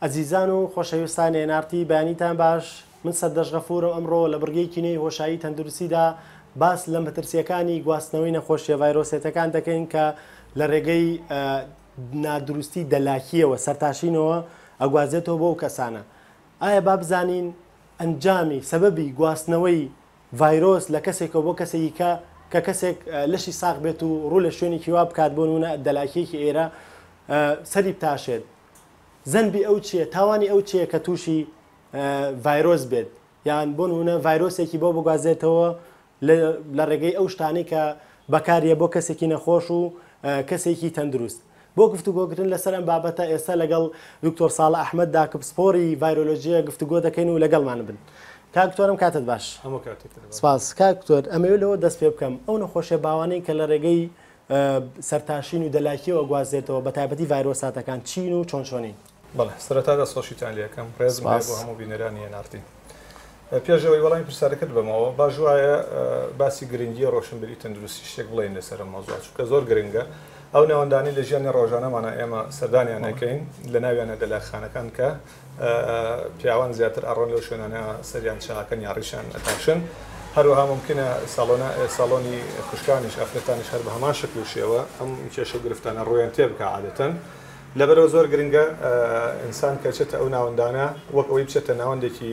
ئەزیزان و خۆشەویستانی نارتی بەیانیتان باش من سەردەش غەفوورم ئەمڕۆ لە بڕگەی کینەی هۆشایی تەندروستیدا باس لە مەترسیەکانی گواستنەوەی نەخۆشیە ڤایرۆسێتەکان دەکەین کە لە ڕێگەی نادروستی دەلاکیەوە سەرتاشینەوە ئەگوازێتەوە بۆ ئەو کەسانە. ئایا با بزانین ئەنجامی سەبەبی گواستنەوەی ڤایرۆس لە کەسێکەوە بۆ کەسێکی کە کەسێک لەشی ساغ بێت و ڕوو لە شوێنێکی وا بکات بۆ نمونە دەلاکیەکی ئێرە سەری بتاشێت، زەنبی ئەو چییە، تاوانی ئەو چییە کە تووشی ڤایرۆس بێت، یان بۆ نمونە ڤایرۆسێکی بۆ بگوازێتەوە لە ڕێگەی ئەو شتانەی کە بەکاریە بۆ کەسێکی نەخۆش و کەسێکی تەندروست. بۆ گفتوگۆکردن لەسەر ئەم بابەتە ئێستا لەگەڵ دکتۆر ساڵح ئەحمەددا کە پسپۆری ڤایرۆلۆژیە گفتوگۆ دەکەین و لەگەڵمان بن. کاکتۆرم کاتت باش. سپاس کاکتۆر. ئەمەوێت لەوە دەست پێ بکەم ئەو نەخۆشیە باوانەی کە لە ڕێگەی سەرتاشین و دەلاکیەوە گوازێتەوە بە تایبەتی ڤایرۆساتەکان چین و چۆن چۆنین؟ بەڵێ سەرەتا دەستخۆشیتان لێ یەکەم ڕێزم بۆ هەموو بینەرانی نارتی. پێشەوەی وەڵامی پرسیارەکەت بەمەوە باش وایە باسی گرنگی ڕۆشنبیری تەندروستی شتێک بڵێن لەسەر ئەم مەوزوع چونکە زۆر گرنگە. ئەو نەوەندانی لە ژیانی ڕۆژانەمانە ئێمە سەردانیان نەکەین لە ناویانە دەلاخانەکان کە پیاوان زیاتر ئەڕۆن لەو شوێنانە سەریان چاکەن یا ڕیشان ئەتاشن. هەروەها ممکنە ساڵۆنی خوشکانیش ئەفرەتانیش هەر بە هەمان شکل و شێوە ئەم کێشە گرفتانە ڕۆیان تێ بکە عادەتەن. لەبەرەوە زۆر گرنگە ئینسان کە چێتە ئەو ناوەندانە وەک ئەوەی بچێتە ناوەندێکی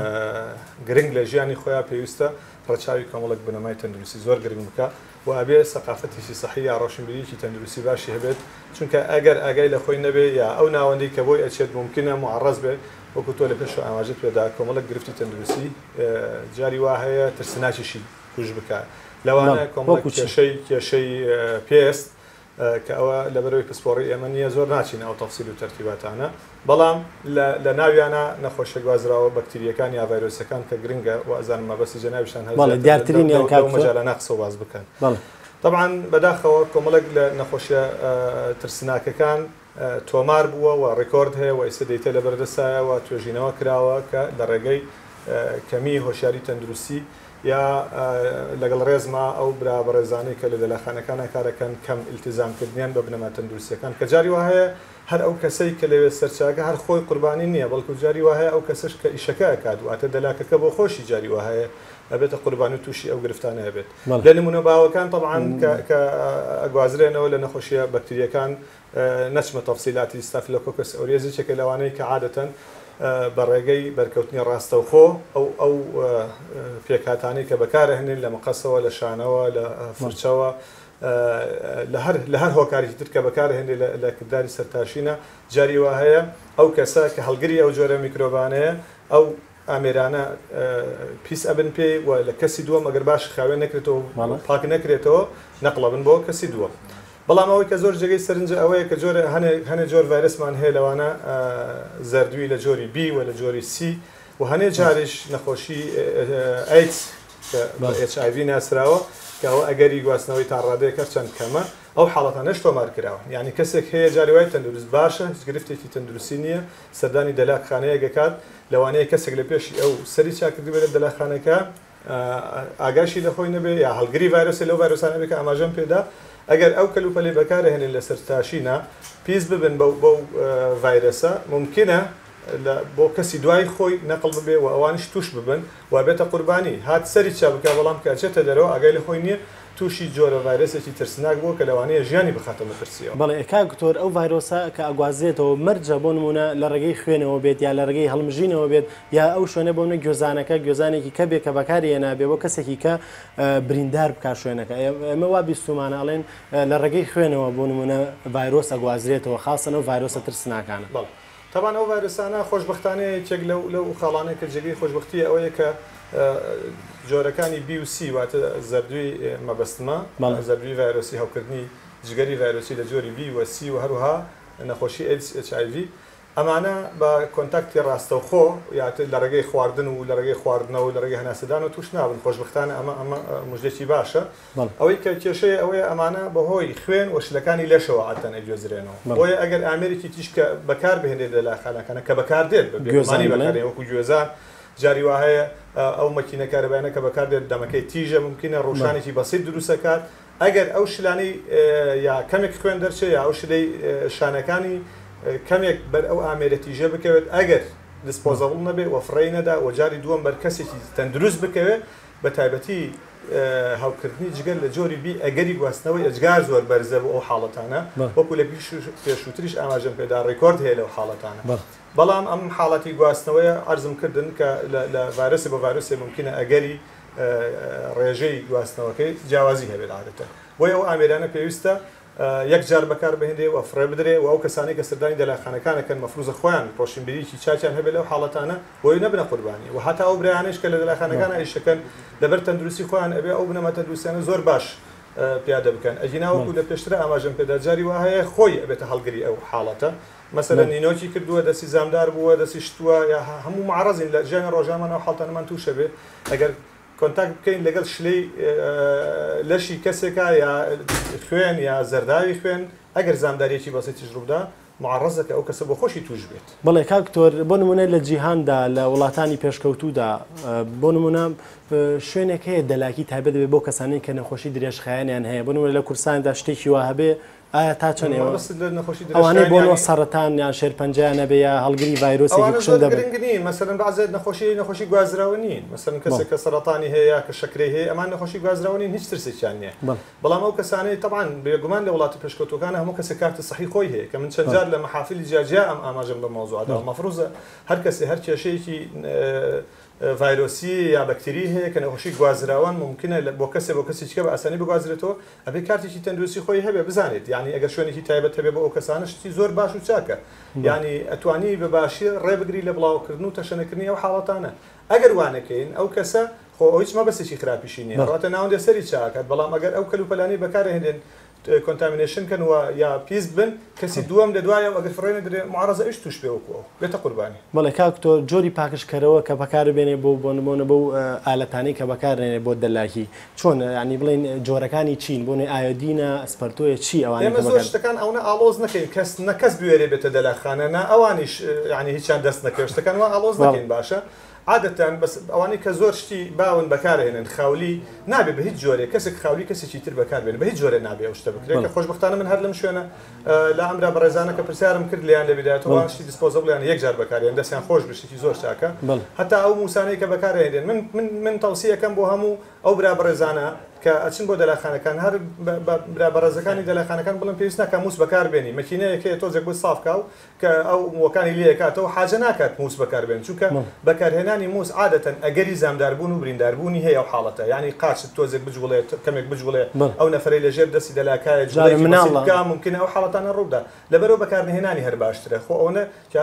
گرنگ لە ژیانی خۆیان پێویستە ڕەچاوی کۆمەڵک بنەمای تەندروستی زۆر گرنگ بکە و ئەبێ سەقافەتێکی سەحی یا ڕۆشنبیریکی تەندروستی باشی هەبێت چونکە ئەگەر ئاگای لە خۆی نەبێ یا ئەو ناوەندی کە بۆی ئەچێت ممکنە معڕەز بێت وەکو تۆ لە پێشەوە ئاماژەت پێدا کۆمەڵک گرفتی تەندروستی جاری وا هەیە ترسناکیشی توش بکە لەوانە کۆمەڵک کێشەی پێست کە ئەوە لەبەرەوەی پسپۆڕی ئێمە نییە زۆر ناچین ئەو تەفسیل و تەرتیباتانە بەڵام لە ناویانە نەخۆشە گوازراوە بەکتریەکان یا ڤایرۆسەکان کە گرنگە و ئەزانم مەبەستی جەنابیشان هەیە مەجالە نەقسە واز بکەن. طبعاً بەداخەوە کۆمەڵک لە نەخۆشیە ترسناکەکان تۆمار بووە و ڕێکۆرد هەیە و ئێستا دەیتە لە بەردەسایەوە توێژینەوە کراوە کە لە ڕێگەی کەمی هۆشیاری تەندروستی یا لەگەڵ ڕێزما ئەو برا بەڕێزانەی کە لە دەلاخانەکانە کارەکەن کەم ئیلتیزامکردنیان بە بنەما تەندروستیەکان کە جاری وهەیە هەر ئەو کەسەی کە لەوێ سەرچاکە هەر خۆی قوربانی نییە بەڵکو جاری وهەیە ئەو کەسش کە ئیشەکە ئەکات واتە دەلاکەکە بۆ خۆشی جاری وهەیە ئەبێتە قوربانی و تووشی ئەو گرفتانە هەبێت. لە نمونە باوەکان طبعاً کە ئەگوازرێنەوە لە نەخۆشیە بەکتریەکان نەچمە تەفسیلاتی ستافیلۆکۆکەس ئۆریێزیچێکە لەوانەیە کە عادەتەن بە ڕێگەی بەرکەوتنی ڕاستەوخۆ ئەو پێکاتانی کە بەکارهێنین لە مەقەسەوە لە شانەوە لە فرچەوە لە هەر هۆکارێکی تر کە بەکارهێنێ لە کردداری سەرتاشینە جاری وا هەیە ئەو کەسە کە هەڵگری ئەو جۆرە میکرۆبانەیە ئەو ئامێرانە پیس ئەبن پێی و لە کەسی دووەم ئەگەر باش خاوێن نەکرێتەوە پاک نەکرێتەوە نەقڵە بن بۆ کەسی دووە. بەڵام ئەوەی کە زۆر جێگەی سەرنجە ئەوەیە کە هەنێ جۆر ڤایرسمان هەیە لەوانە زەردووی لە جۆری B و لە جۆری C و هەنێ جاریش نەخۆشی AIDS HIV ناسراوە کە ئەوە ئەگەری گواستنەوەی تا ڕادەیەکە چەند کەمە ئەو حاڵەتانەش تۆمار کراوە. یعنی کەسێک هەیە جاری وای تەندروست باشە هیچ گرفتێکی تەندروستی نییە سەردانی دەلاکخانەیە گەکات لەوانەیە کەسێک لە پێشی ئەو سەری چاکردی بێت لە دەلاکخانەکە ئاگاشی لە خۆی نەبێ یا هەڵگری ڤایرۆسی لەو ڤایرۆسانە بێت کە ئاماژەم پێدا ئەگەر ئەو کەلوپەلەی بەکارهێنن لە سەرتاشینە پیس ببن بەو ڤایرۆسە ممکنە بۆ کەسی دوای خۆی نەقڵ ببێ و ئەوانش توش ببن و بێتە قوربانی هات سەری چا بکە بەڵام کە ئەچێتە دەرەوە ئاگای لە خۆی نییە تووشی جۆرە ڤایرۆسێکی ترسناک بووە کە لەوانەیە ژیانی بخاتە مەترسیەوە. بەڵێ کاکتۆر ئەو ڤایرۆسە کە ئەگوازێتەوە مەرجە بۆ نمونە لە ڕێگەی خوێنەوە بێت یا لە ڕێگەی هەڵمژینەوە بێت یا ئەو شوێنە بۆ منە گوێزانێکی کە بێت کە بەکارهێنا بێ بۆ کەسێکی کە بریندار بکات شوێنەکە ئێمە وا بیستمانە ئەڵێن لە ڕێگەی خوێنەوە بۆ نمونە ڤایرۆس ئەگوازرێتەوە خاصن ئەو ڤایرۆسە ترسناکانە. طبعاً ئەو ڤایرۆسانە خۆشبەختانە یەکێک لەو خاڵانەیە کە جێگەی خۆشبەختیە ئەوەیە کە جۆرەکانی B و C واتە زەردووی مەبەستمە زەردووی ڤایرۆسی هەوکردنی جگەری ڤایرۆسی لە جۆری B و C و هەروها نەخۆشی HIV ئەمانە بە کۆنتاکتی ڕاستەوخۆ یاتر لە ڕێگەی خواردن و لە ڕێگەی خواردنەوە و لە ڕێگەی هەناسەدان و توش نابن خۆشبەختانە ئەمە مژدێکی باشە ئەوەی کە کێشەیە ئەوەیە ئەمانە بەهۆی خوێن و شلەکانی لەشەوە عادەتەن ئەگوێزرێنەوە بۆیە ئەگەر ئامێرێکی تیشکە بەکار بهێنێت لە دەلاخانەکانە کە بەکاردێت بێمانی بەکارێ وەکو گوێزان جاری وهەیە ئەو مەکینە کارەبایانە کە بەکاردێت دەمەکەی تیژە ممکنە ڕۆژانێکی بەسیط دروستەکات ئەگەر ئەو شلانی یا کەمێک خوێن دەرچێت یا ئەو شلەی شانەکانی کەمێک بەر ئەو ئامێرەتی ژێ بکەوێت ئەگەر دیسپۆزەبڵ نەبێ وەفڕی نەدا و جاری دووەم بەر کەسێکی تەندروست بکەوێت بە تایبەتی هاوکردنی جگەر لە جۆری بی ئەگەری گواستنەوەی ئەجگار زۆر بەرزە بۆ ئەو حاڵەتانە وەکو لە پێشووتریش ئاماژەم پێدا ڕێکۆرد هەیە لەو حاڵەتانە بەڵام ئەم حاڵەتی گواستنەوەیە عەرزم کردن کە لە ڤایرۆسی بە ڤایرۆسێ ممکنە ئەگەری ڕێژەی گواستنەوەکەی جیاوازی هەبێت عادەتەن بۆیە ئەو ئامێرانە پێویستە یەک جار بەکار بهێنرێ و فڕێ بدرێ و ئەو کەسانی کە سەردانی دەلاخانەکانەکەن مەفروزە خۆیان ڕۆشنبیریکی چاچیان هەبێت لەو حاڵەتانە بۆی نەبنە قوربانی و هەتا ئەو برایانش کە لە دەلاخانەکان ئیشەکەن لەبەر تەندروستی خۆیان ئەبێ ئەو بنەمە تەندروستیانە زۆر باش پیادە بکەن ئەجیناوەکو لە پێشترە ئاماژەم پێدا جاری وا هەیە خۆی ئەبێتە هەڵگری ئەو حاڵەتە مەسەلەن نینۆکی کردووە دەستی زامدار بووە دەستی شتووە یا هەموو معرەزین لە ژیانی ڕۆژانمان ئەو حاڵەتانەمان تووشە بێ ئەگەر کۆنتاکت بکەین لەگەڵ شلەی لەشی کەسێکە یا خوێن یا زەرداوی خوێن ئەگەر زامداریەکی بەسیتیش ڕوودا معرەزەکە ئەو کەسە بۆ خۆشی توش بێت. بەڵێ کاکتۆر بۆ نمونە لە جیهاندا لە وڵاتانی پێشکەوتوودا بۆ نمونە شوێنێک هەیە دەلاکی تایبەت دەبێت بۆ کەسانی کە نەخۆشی درێژخایەنیان هەیە بۆ نمونە لە کورساندا شتێکی وا هەبێ ئایا تا چەند ئەوانەی بۆ سەرەتان یان شێرپەنجەیان نەبێ یا هەڵگری ڤایرۆسێکی کوشن دەبێت مەسەلەن بەعزێت نەخۆشی گوازراوە نین مەسەلەن کەسێک کە سەرەتانی هەیە کە شەکرەی هەیە ئەمان نەخۆشی گوازراوە نین هیچ ترسێکیان نییە بەڵام ئەو کەسانەی تەبعاً بێگومان لە وڵاتی پێشکەوتوەکانە هەموو کەسێک کارتە سەحی خۆی هەیە کە من چەند جار لە مەحافلی جیاجیا ئەم ئاماژەم بە مەوزوعدا مەفروزە هەر کەسێ هەر کێشەیەکی ڤایرۆسی یا بەکتری هەیە کە نەخۆشی گوازراوان ممکنە بۆ کەسێکە بە ئاسانی بگوازرێتەوە ئەبێ کارتێکی تەندروستی خۆی هەبێ بزانێت یعنی ئەگەر شوێنێکی تایبەت هەبێ بۆ ئەو کەسانە شتی زۆر باش و چاکە یعنی ئەتوانی بە باشی ڕێبگری لە بڵاوکردن و تەشەنەکردنی ئەو حاڵەتانە ئەگەر وانەکەین ئەو کەسە خۆ هیچ مەبەستێکی خراپیشی نییە ڕاتە ناوەندە سەری چاکات بەڵام ئەگەر ئەو کەلوپەلانی بەکارهێنێن کۆنتامینێشن کەنەوە یا پیس بن کەسی دووەم لەدوایە ئەگەر فڕێنە درێ معرەزە ئیش توش پێوەکوەوە بێتە قوربانی. بەڵێ کاکتۆر جۆری پاکشکەرەوە کە بەکاربێنێ بۆ نمونە بەو ئالەتانەی کە بەکارێنێ بۆ دەلاکی چۆن ینی بڵێن جۆرەکانی چین بۆ نوێی ئایۆدینە ئەسپەرتۆیە چی ئەوانە ئێمە زۆر شتەکان ئەوە ئالۆز نەکەین کەس نەکەس بوێرێ بێتە دەلاخانە نا ئەوانیش ینی هیچیان دەست نەکەوێت شتەکان وا ئالۆز نەکەین باشە عادەتەن بەس ئەوانەی کە زۆر شتی باون بەکارهێنن خاولی نابێت بە هیچ جۆرێ کەسێک خاولی کەسێکی تر بەکاربێن بە هیچ جۆرە نابێ ئەو شتە بکرێت کە خۆشبەختانە من هەر لەم شوێنە لە ئەمرا بەڕێزانە کە پرسیارم کرد لیان لە بیدایەتەوە شتی دیسپۆزەبڵیان یەک جار بەکارهێن دەستیان خۆش بشتێکی زۆر چاکە هەتا ئەو موسانەی کە بەکارهێنن من تەوسیەکەم بۆ هەموو ئەو برا بەڕێزانە کە ئەچن بۆ دەلاخانەکان هەر بەڕێزەکانی دەلاخانەکان بڵم پێویست ناکە مووس بەکاربێنی مەکینەیەکەیە تۆزێک بۆ سافکاو کە ئەو مووەکانی لێکاتەوە حاجە ناکات مووس بەکاربێن چونکە بەکارهێنانی مووس عادەتەن ئەگەری زامداربوون و برینداربوونی هەیە ئەو حاڵەتە یعنی قاچت تۆزێک بجوڵێت کەمێک بجوڵێ ئەو نەفرەی لەژێر دەستی دەلاکایە جوڵێکی ممکنە ئەو حاڵەتانە ڕوودا لەبەرەوە بەکارهێنانی هەر باشترە خۆ ئەوە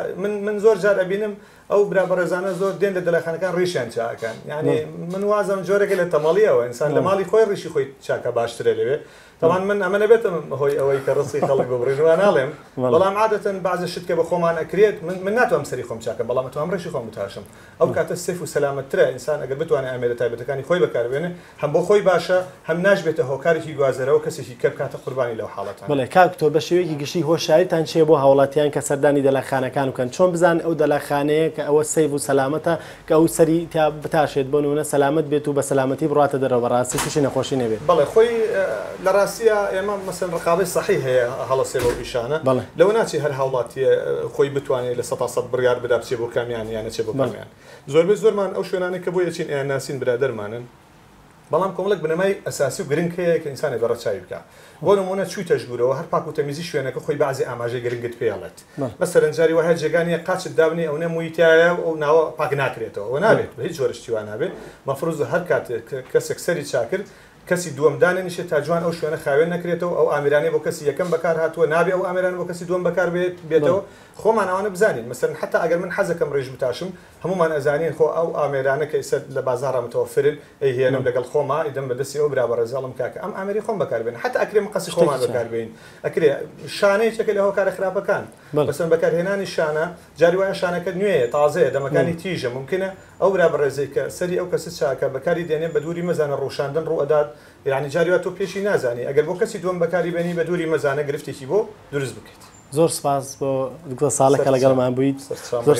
من زۆر جار ئەبینم ئەو برا بەڕێزانە زۆر دێن لە دەلاخانەکان ڕیشیان چاکەن یعنی من وازم جۆرەکە لە تەماڵیەوە ئینسان لە ماڵی خۆی ڕیشی خۆی چاکە باشترە لەوێ طبعا من ئەمە نەبێتم هۆی ئەوەی کە ڕستی خەڵک ببڕێنەوە ناڵێم بەڵام عادەتەن بعضە شت کە بە خۆمان ئەکرێت من ناتوانم سەری خۆم چاکە بەڵام ئەتوانم ڕێشی خۆم بتاشم ئەو کاتە سێف و سەلامەتترە ئینسان ئەگەر بتوانێت ئامێرە تایبەتەکانی خۆی بەکاربێنێ هەم بۆ خۆی باشە هەم ناژبێتە هۆکارێکی گوازەرەوە کەسێکی کە بکاتە قوربانی لەو حاڵەتان. بەڵێ کاکتۆر بە شێوەیەکی گشتی هۆشیاریتان چیە بۆ هاوڵاتیان کە سەردانی دەلاخانەکان بکەن چۆن بزان ئەو دەلاخانەیە کە ئەوە سەیف و سەلامەتە کە ئەو سەری تا بتاشێت بۆ نمونە سەلامەت بێت و بە سەلامەتی بڕاتە دەرەوە بەڕاستی تووشی نەخۆشی نەبێت. بەڵێ خۆی لە ڕاستیە ئێمە مەسەن ڕقابەی صحیح هەیە هەڵەسێ بۆ پیشانە لەوە ناچی هەر هاوڵاتیە خۆی بتوانێت لە 100% بڕیار بدا بچێ بۆ کامیان یانە چێ بۆ کامیان زۆربەی زۆرمان ئەو شوێنانە کە بۆ یەچین ئێ ناسین برادەرمانن بەڵام کۆمەڵک بنەمای ئەساسی و گرنگ هەیە کە ئینسانی بەڕەچاوی بکە بۆ نمونە چوویتە ژوورەوە هەر پاک و تەمیزی شوێنەکە خۆی بەعزی ئاماژەی گرنگت پێڵێت مەسەرەن جاری وایە جێگانیە قاچت دابنی ئەو نەمویتایە ئەو ناوە پاک ناکرێتەوە و نابێت بە هیچ جۆرەشتی وان نابێت مەفروضە هەر کاتێک کەسێک سەری چاکرد کەسی دووەم دانێنیشێت تا جوان ئەو شوێنە خاوێن نەکرێتەوە ئەو ئامرانەی بۆ کەسی یەکەم بەکار هاتووە نابێ ئەو ئامرانە بۆ کەسی دووەم بەکار بێتەوە خۆمان ئەوانە بزانین مەسەرەن حتا ئەگەر من حەزەکەم ڕێژ بتاشم هەمومان ئەزانین خۆ ئەو ئامێرانە کە ئێستا لە بازاڕە متەوەفرن ئەیهێنم لەگەڵ خۆما ئیدەم بەدەستی ئەو برا بەڕێزاڵم کاکە ئەم ئامێری خۆم بەکاربێن حتا ئەکرێ مەقەسی خۆمان بەکاربێن ئەکرێ شانەیەکێکە لە هۆکارە خراپەکان مەسەرەن بەکارهێنانی شانە جاری وایە شانەکە نوێیە تازەیە دەمەکانی تیژە ممکنە ئەو برا بەڕێزەی کە سەری ئەو کەسە چاکە بەکاری دێنێ بە دووری مەزانە ڕۆشاندن ڕوئەدات یعنی جاری وا تۆ پێشی نازانی ئەگەر بۆ کەسی دووەم بەکاری بێنی بە دووری مەزانە گرفتێکی بۆ دروست بکەیت. زۆر سپاس بۆ دکتۆر ساڵەکە لەگەڵمان بوویت زۆر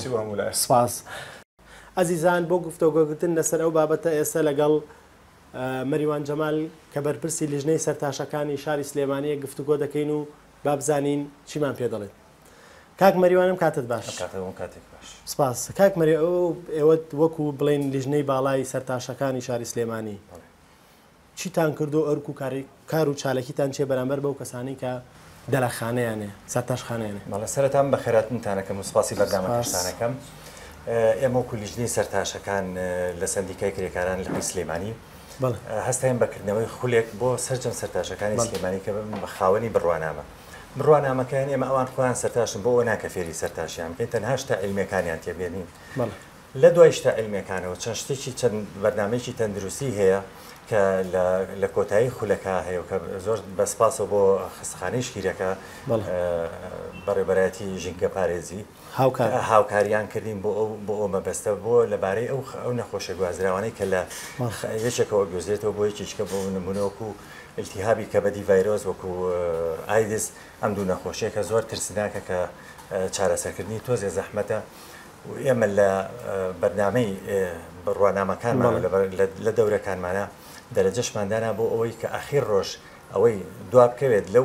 سپاس. ئەزیزان بۆ گفتوگۆگرتن لەسەر ئەو بابەتە ئێستا لەگەڵ مەریوان جەمال کە بەرپرسی لیژنەی سەرتاشەکانی شاری سلێمانیە گفتوگۆ دەکەین و با بزانین چیمان پێ دەڵێت. کاک مەریوانم کاتت باش کاتێک باش سپاس کاک مەری ئێوە وەکو بڵێن لیژنەی باڵای سەرتاشەکانی شاری سلێمانی چیتان کردو ئەرک و کار و چالەکیتان چێ بەرامبەر بەو کەسانی کە دەلاخانەیانێ سەرتاشخانەیانێ ماڵە سەرەتان بە خێراتتانەکەم و سپاسی بەردامەکەشتانەکەم ئێمە وەکو لیژنەی سەرتاشەکان لە سندیکای کرێکاران لە سلێمانی هەستاین بەکردنەوەی خولێک بۆ سەرجەم سەرتاشەکانی سلێمانی کە بە خاوەنی بڕوانامە بڕوانامەکان ئێمە ئەوان خۆیان سەرتاشن بۆ ئەو ناکە فێری سەرتاشیان بکەین تەنها شتا عیلمیەکانیان تێبێنین لە دوای شتا عیلمیەکانەوە چەند شتێکی چەند بەرنامەیەکی تەندروستی هەیە کە لە کۆتایی خولەکە هەیە کە زۆر بەسپاسەوە بۆ خستخانەی شیرەکە بەڕێبەرایەتی ژینگە پارێزی هاوکاریان کردین بۆ ئەو مەبەستە بۆ لەبارەی ئەو نەخۆشە گوازراوانەی کە لە یەکێکەوە گوێزرێتەوە بۆ یەکێکە بۆ نمونەوەکو التیهابی کەبەدی ڤایرۆس وەکو ئایدس ئەم دوو نەخۆشیە کە زۆر ترسناکە کە چارەسەرکردنی تۆزێ زەحمەتە ئێمە لە بەرنامەی بڕوانامەکانمان لە دەورەکانمانە دەرەجەشماندانا بۆ ئەوەی کە ئاخیر ڕۆژ ئەوەی دوا بکەوێت لەو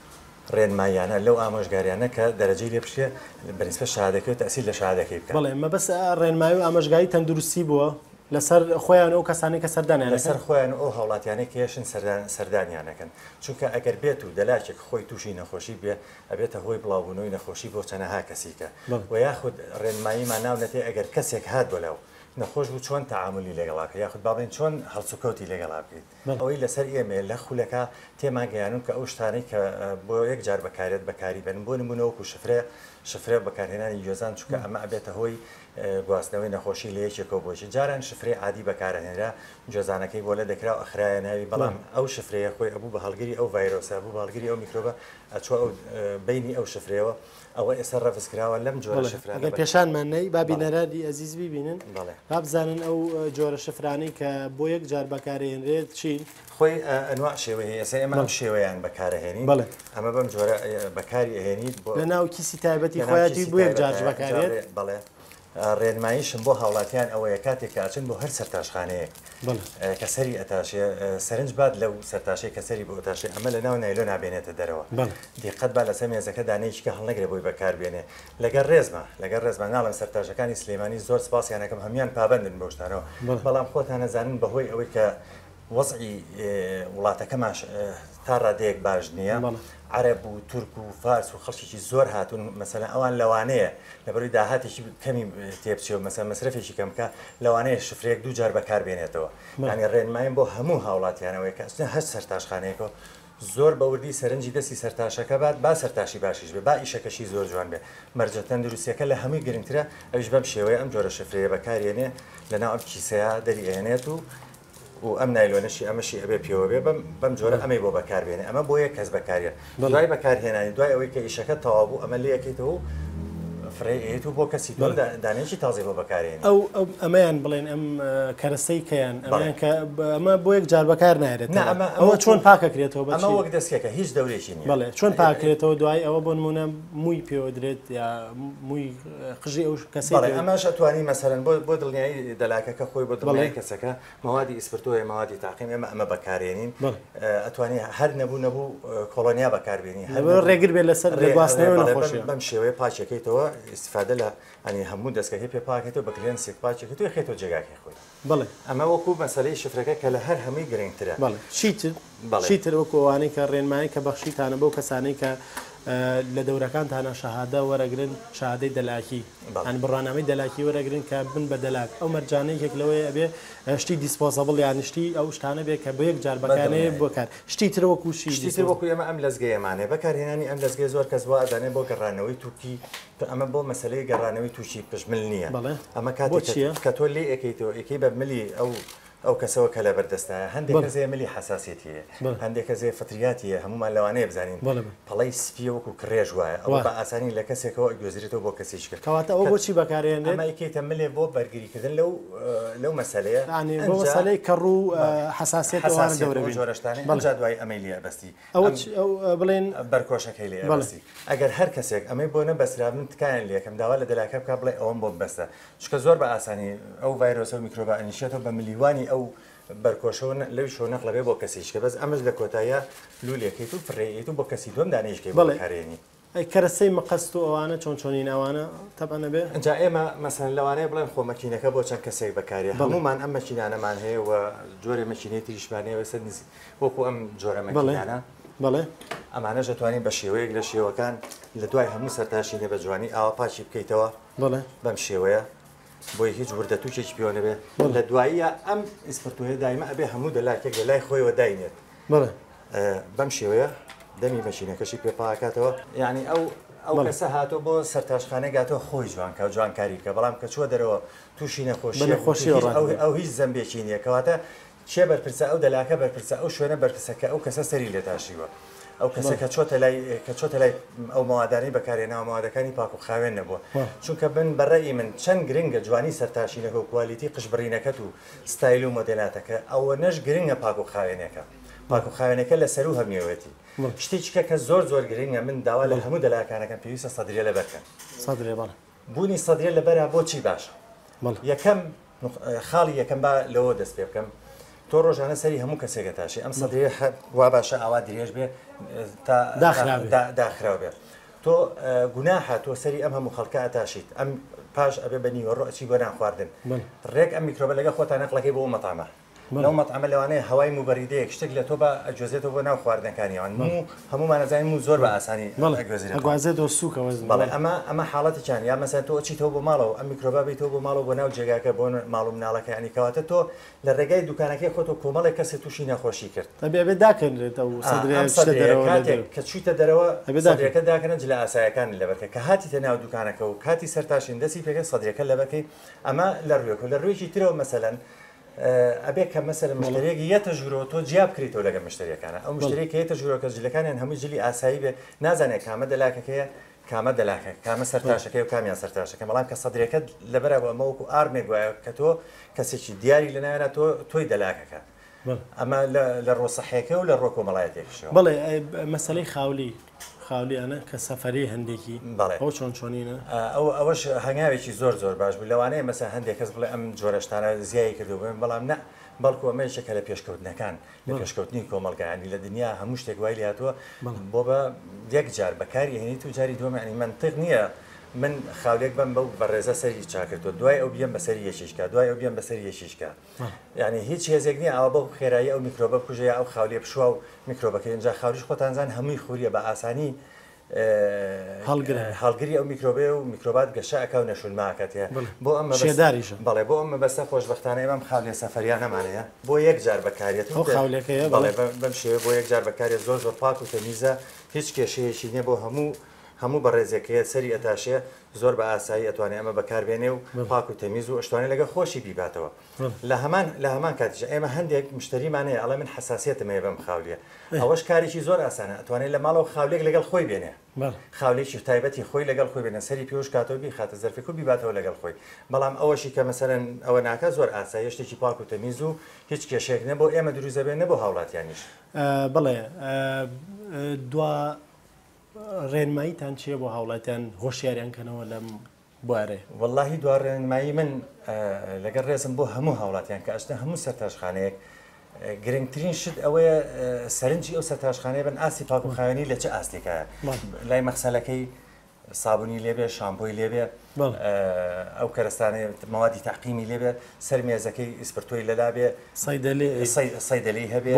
ڕێنمایانە لەو ئامۆژگاریانە کە دەرەجەی لێ بشێ بەنسبە شادەکەی و تەسیل لە شادەکەی بکە بەڵێ مەبەست ڕێنمایی و ئامۆژگاری تەندروستی بووە لەسەر خۆیان ئەو کەسانی کە سەردانیان لەسەر خۆیان ئەو هاوڵاتیانە کێشن سەردانیانەکەن چونکە ئەگەر بێت و دەلاکێک خۆی تووشی نەخۆشی بێ ئەبێتە هۆی بڵاوبوونەوەی نەخۆشی بۆ چەنەها کەسیکە و یاخود ڕێنماییمان ناو نەتێ ئەگەر کەسێک هات بۆلاو نەخۆش بوو چۆن تەعاملی لەگەڵاکە یاخود باڵێن چۆن هەڵسوکەوتی لەگەڵا بکەیت ئەوەی لەسەر ئێمە لە خولەکە تێماگەیانم کە ئەو شتانەی کە بۆ یەک جار بەکارێت بەکاری بن بۆ نمونەوەکو شفرێ بەکارهێنانی گوێزان چونکە ئەمە ئەبێتە هۆی گواستنەوەی نەخۆشی لە یەکێکەوە بۆچی جاران شفرێ عادی بەکارهێنرا گوێزانەکەی بۆ لە دەکرا و ئەخرایە ناوی بەڵام ئەو شفرەیە خۆی ئەبوو بە هەڵگیری ئەو ڤایرۆسە بوو بە هەڵگیری ئەو میکرۆبە ئەچوە ئەو بینی ئەو شفرەوە ئەوە ئێستا ڕەفزکراوە لەم جۆرە شفرانە پێشانمان نەی بابینەرادی ئەزیز ببینن بابزانن ئەو جۆرە شفرانی کە بۆ یەک جار بەکارهێنرێت چین خۆی ئەنواع شێوەیە ئێستا ئێمە ئەم شێوەیان بەکارهێنین ئەمە بەم جۆرە بەکاری ئەهێنیت لە ناو کیسی تایبەتی خۆیاتی بۆ یەک جار بەکارێت بەڵێ ڕێنماییشم بۆ هاوڵاتیان ئەوەیە کاتێک کاچن بۆ هەر سەرتاشخانەیەک کە سەری ئەتاشێ سەرنج باد لەو سەرتاشەی کە سەری بۆ ئەتاشێ ئەمە لە ناو نایلۆ نابێنێتە دەرەوە دیقەت با لەسەر مێزەکە دانەیەکە هەڵنەگرێ بۆی بەکاربێنێ لەگەر ڕێزمە ناڵم سەرتاشەکانی سلێمانی زۆر سپاسیانەکەم هەمیان پابندن بۆ شتانەوە بەڵام خۆتان نەزانن بەهۆی ئەوەی کە وەزعی وڵاتەکەماش تا ڕادەیەک باش نییە عەرەب و تورک و فارس و خەڵکێکی زۆر هاتوون مەسەلا ئەوان لەوانەیە لەبەروی داهاتێکی کەمی تێبچێ و مەسەلا مەسرفێکی کەمکە لەوانەیە شفرێک دوو جار بەکاربێنێتەوە یعنی ڕێنماییم بۆ هەموو هاوڵاتیانەوەی کە هەر سەرتاشخانەیەکەوە زۆر بەوردی سەرنجی دەستی سەرتاشەکە بات با سەرتاشی باشیش بێ با ئیشەکەشی زۆر جوان بێ مەرجە تەندروستیەکە لە هەمووی گرنگترە ئەویش بەم شێوەیە ئەم جۆرە شفرەیە بەکارێنێ لەناو ئەم کیسەیە دەریێنێت و ئەم نایلۆنەشی ئەمەشی ئەبێ پێوە بێ بەم جۆرە ئەمەی بۆ بەکاربێنێ ئەمە بۆ یەک کەس بەکارێن دوای بەکارهێنانی دوای ئەوەی کە ئیشەکە تەواو بوو ئەمە لێ یەکەیتەوە فرێت و بۆ کەسی دانێکی تازی بۆ بەکارێن ئەمەیان بڵێن ئەم کەرەسەی کەیان ئەمە بۆ یەک جار بەکار نایرێت ئەوە چۆن پاکەکرێتەوە ئەمە وەک دەستکێکە هیچ دەورێکی نیە بڵێ چۆن پاکرێتەوە دوای ئەوە بۆ نمونە مووی پێوە درێت یا مووی قژی ئەو کەسی ئەمەش ئەتوانی مەسەرەن بۆ دڵنیایی دەلاکەکە خۆی بۆ دڵنیایی کەسەکە مەوادی ئیسپرتۆیە مەوادی تاقیم ئەمە بەکارێنین ئەتوانی هەر نەبوو کۆلۆنیا بەکاربێنی ڕێگر بێت لەسەر لێگواستنەوە نەخۆشیە بەم شێوەیە پاچەکەیتەوە استفادە لە ئەنی هەموو دەستکەی پێ پاکێتەوە بە کلێن سێک پاچێکێت و خێتەوە جێگاکەی خۆی بەڵێ ئەمە وەکو مەسەلەی شفرەکە کە لە هەر هەمووی گرنگترە چیتر وەکو ئەوانەی کە ڕێنمایی کە بەخشیتانە بەو کەسانەی کە لە دەورەکانتانە شەهادە وەرەگرن شادەی دەلاکی ئەن بڕانامەی دەلاکی وەرەگرن کە بن بە دەلاک ئەو مەرجانەیەک لەوەی ئەبێ شتی دیسپۆزەبڵ یان شتی ئەو شتانە بێ کە بە یەک جار بەکارێنێ بۆکار شتی تر وەکو شتی وەکو ئێمە ئەم لەزگەیەمانێ بەکارهێنانی ئەم لەزگەی زۆر کەس وا ئەدانێ بۆ گەڕانەوەی تووکی ئەمە بۆ مەسلەی گەڕانەوەی تووشی پشمل نییە ئەمە کاتێک کە تۆ لێ ئەەکەیتەوە ئەکەی بە ملی ئەو کەسەوە کە لە بەردەستایە هەندێک کەسێ ملی حساسیەتیە هەندێک کەسێ فتریاتیە هەمومان لەوانەیە بزانین پەڵەی سپیە وەکو کڕێژ وایە ئەوە بە ئاسانی لە کەسێکەوە گوێزرێتەوە بۆ کەسیشکە کەواتە ئەو بۆچی بەکارێنێت ئەمە ئەیکەیتە ملێ بۆ بەرگریکردن لەو مەسەلەیە بۆ مەسەلەی کەڕ و حساسیت جۆرەشتانی بەڵجا دوای ئەمەی لێ بەستی ئەو بڵێن بەرکۆشەکەی لێ بەستی ئەگەر هەر کەسێک ئەمەی بۆ نەبەسرا من تکایان لێکم داوا لە دەلاکە بکە بڵێ ئەوەم بۆ بەستە چکە زۆر بە ئاسانی ئەو ڤایرۆسە و میکرۆبە ئەنیشێتەوە بە ملیوانی ئەو بەرکۆشەوە لەوی شۆ نەقلەبێ بۆ کەسیشکە بەس ئەمەش لە کۆتایە لولێکیت و فڕێیت و بۆ کەسی دوم دانیشکەی بەڵێ هەرێنی کەرەسەی مەقەست و ئەوانە چۆن چۆنین ئەوانە تەبەنە بێ اینجا ئێمە مەسەن لەوانەیە بڵێن خۆ مەکینەکە بۆ چەند کەسێک بەکارێ هەمومان ئەم مەکینانەمان هەیە و جۆرە مەکینەی تریشمانەیە وەسە وەکو ئەم جۆرە مەکینانە بەڵێ ئەمانە دەتوانین بە شێوەیەک لە شێوەکان لە دوای هەموو سەرتاشینە بە جوانی ئاوا پاچی بکەیتەوە بەڵێ بەم شێوەیە بۆی هیچ وردە تووشێکی پیۆنە بێ لە دواییە ئەم ئیسپرتوهەیە دایمە ئەبێ هەموو دەلاکێک لە لای خۆیەوە داینێت بەڵێ بەم شێوەیە دەمی مەشینەکەشی پێپاکاتەوە یعنی ئەو کەسە هاتۆ بۆ سەرتاشخانە گاتەوە خۆی جوانکە و جوانکاری کە بەڵام کە چوە دەرەوە تووشی نەخۆشی ئەو هیچ زەمبێکی نییە کەواتە چێ بەرپرسە ئەو دەلاکە بەرپرسە ئەو شوێنە بەرپرسەکە ئەو کەسە سەری لێ تاشیوە ئەو کەسە کە چۆتە لای ئەو مەوادانی بەکارێنەوە مەوادەکانی پاک و خاوێن نەبووە چونکە بن بەڕێی من چەند گرنگە جوانی سەرتاشینەکە و کوالیتی قشبڕینەکەت و ستایل و مۆدێلاتەکە ئەوە نەش گرنگە پاک و خاوێنەکە پاک و خاوێنەکە لەسەر و هەمیێوێتی شتێکە کە زۆر گرنگە من داوا لە هەموو دەلاکانەکەم پێویستە سەدرێ لەبەرکەن بوونی سەدرێ لەبەرە بۆچی باشە یەکەم خاڵی یەکەم با لەوە دەست پێ بکەم تۆ ڕۆژانە سەری هەموو کەسێکە تاشی ئەم سەدرێ وا باشە ئاوا درێژ بێ تا داخراو بێ تۆ گوناحە تۆ سەری ئەم هەموو خەڵکە ئەتاشیت ئەم پاش ئەبێ بە نیوەڕۆ ئەچی بۆ نان خواردن ڕێک ئەم میکرۆبە لەگە خۆتان نەقلەکەی بۆ مەتامە لەو مەتعامە لەوانەیە هەوای موبەریدەیەک شتێک لە تۆ بە ئەجۆزێتەوە بۆ ناو خواردنەکانیەوان ئەمومان نەزانین و زۆر بە ئاسانی بەڵێ ئەمە حاڵەتێکیان یا مەسەن تۆ چیتەوە بۆ ماڵەوە ئەم میکرۆبا بیتەوە بۆ ماڵەوە بۆ ناو جێگاکە بۆ ماڵ و مناڵەکە ینی کەواتە تۆ لە ڕێگای دوکانەکەی خۆتۆ کۆمەڵێک کەسێ تووشی نەخۆشی کرد کە چویتە دەرەوە سەدرێکە داکەنە جلە ئاسایەکان لەبەرکە کە هاتیتە ناو دوکانەکە و کاتی سەرتاشین دەستی پێکە سەدرێکە لەبەرکەی ئەمە لە ڕوێک و لە ڕوێکی ترەوە مەسەلەن ئەبێ کە مەسەر مشترێکی یەتە ژوورەوە تۆ جیاب کریتەوە لەگە مشتریەکانە ئەو مشترێک یەتە ژوورەکە جلەکانیان هەموو جلی ئاسایی بێ نازانێت کامە دەلاکەکەیە کامە دەلاکە کامە سەرتاشەکەی و کامیان سەرتاشەکە بەڵام کە سەدرێکە لەبەرەوە ئەمەوەکو ئارمێک وایە کە تۆ کەسێکی دیاری لەنایەنە تۆی دەلاکەکە ئەمە لە ڕۆسەحەکە و لە ڕۆ کۆمەڵایەتێکشەوە بڵێ مەسەلەی خاولیانە کە سەفەری هەندێکی ئەو چۆن چۆنینە ئەوەش هەنگاوێکی زۆر باش بوو لەوانەیە مەسە هەندێک کەس بڵێ ئەم جۆرەشتانە زیایی کردو بێن بەڵام نە بەڵکو ئەمەیەکە لە پێشکەوتنەکان لە پێشکەوتنی کۆمەڵگایانی لە دنیا هەموو شتێک وای لاتوە بۆ بە یەک جار بەکاری هێنیت و جاری دووەمانی منطق نییە من خاولێک بم بەو بەڕێزە سەری چاکردو دوای ئەو بیان بەسەری یەشیشکە دوای ئەو بیان بەسەری یەشیشکە یعنی هیچ هێزێک نییە ئەوە بەو خێرایی ئەو میکرۆبە بکوژەیە ئەو خاولێ بشوە و میکرۆبەکە اینجا خاوریش خۆتانزان هەمووی خوریە بە ئاسانی هەڵگری ئەو میکرۆبێ و میکرۆبات گەشە ئەکە و نەشولماکەتەیە بۆ ئەمە شێداریشە بەڵێ بۆ ئەمە بەسە خۆشبەختانە ئێمەم خاولێ سەفەریان نەمانەیە بۆ یەک جار بەکارێت خاولەکەیە بەڵێ بەم شێوە بۆ یەک جار بەکارێت زۆر پاک و تەمیزە هیچ کێشەیەکی نییە بۆ هەموو بەڕێزێکەیە سەری ئەتاشێ زۆر بە ئاسایی ئەتوانێت ئەمە بەکاربێنێ و پاک و تەمیز و ئەشتوانێ لەگە خۆشی بیباتەوە لە هەمان کاتیش ئێمە هەندێک مشتریمانەیە ئەڵێ من حساسیەتمەیە بەم خاولیە ئەوەش کارێکی زۆر ئاسانە ئەتوانێت لە ماڵەوە خاولێک لەگەڵ خۆی بێنێ خاولێکی تایبەتی خۆی لەگەڵ خۆی بێنە سەری پێوش کاتەوە بیخاتە زەرفێک و بیباتەوە لەگەڵ خۆی بەڵام ئەوەشی کە مەسەرەن ئەوە ناکە زۆر ئاسایی شتێکی پاک و تەمیز و هیچ کێشەیەک نە بۆ ئێمە دروست دەبێت نە بۆ هاوڵاتیانیش بڵێ دوا ڕێنماییتان چییە بۆ هاوڵاتیان هۆشیاریانکەنەوە لەم بوارێ واللهی دوا ڕێنمایی من لەگەڵ ڕێزم بۆ هەموو هاوڵاتیان کە ئەشتە هەموو سەرتاشخانەیەک گرنگترین شت ئەوەیە سەرنجی ئەو سەرتاشخانەیە بن ئاسی پاک و خاوێنی لە چه ئاستێکایە لای مەخسەلەکەی سابوونی لێبێ شامپۆی لێبێ ئەو کەرەستانەی مەوادی تاقیمی لێبێ سەر مێزەکەی ئیسپرتۆی لەلا بێ سەیدەلی هەبێ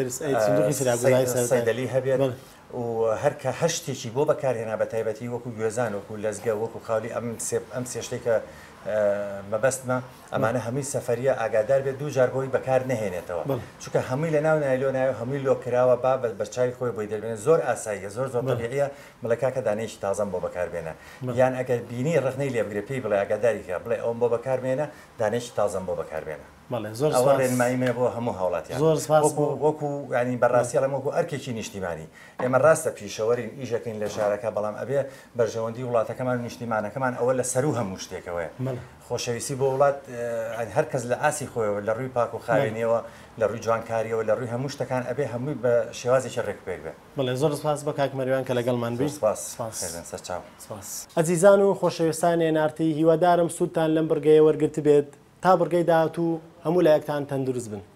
سەیدەلی هەبێت و هەرکە هەشتێکی بۆ بەکارهێنا بە تایبەتی وەکو گوێزان وەکو لەزگە وەکو خاولی ئەم سێشتێکە مەبەستمە ئەمانە هەمووی سەفەریە ئاگادار بێت دوو جار بۆی بەکار نهێنێتەوە چونکە هەمووی لە ناو نایلۆ ناوە هەمووی لۆ کراوە با بەرچاوی خۆی بۆی دەبێنێت زۆر ئاساییە زۆر طبیعیە مڵکاکە دانەیەکی تازەم بۆ بەکاربێنە یان ئەگەر بینی ڕخنەی لێبگرێ پێی بڵێ ئاگاداریکە بڵێ ئەوم بۆ بەکاربێنە دانێکی تازەم بۆ بەکاربێنە ئەوە ڕێنمایی منە بۆ هەموو هاوڵاتیان وەکو ینی بەڕاستی ئەڵێم وەکو ئەرکێکی نیشتیمانی ئێمە ڕاستە پیشەوەرین ئیژەکەین لە شارەکە بەڵام ئەبێ بەرژەوەندی وڵاتەکەمان نیشتیمانەکەمان ئەوە لە سەر و هەموو شتێکەوەیە خۆشەویستی بۆ وڵات هەر کەس لە ئاسی خۆیەوە لە ڕووی پاک و خاوێنیەوە لە ڕووی جوانکاریەوە لە ڕووی هەموو شتەکان ئەبێ هەمووی بە شێوازێکی ڕێکپێک بێ بەڵێ زۆر سپاس بە کاک مەریوان کە لەگەڵمان بوویت سەرچاو ئەزیزان و خۆشەویستانی نارتی هیوادارم سوودتان لەم بڕگەیە وەرگرت بێت تا بڕگەی داهاتوو هەموو لایەکتان تەندروست بن.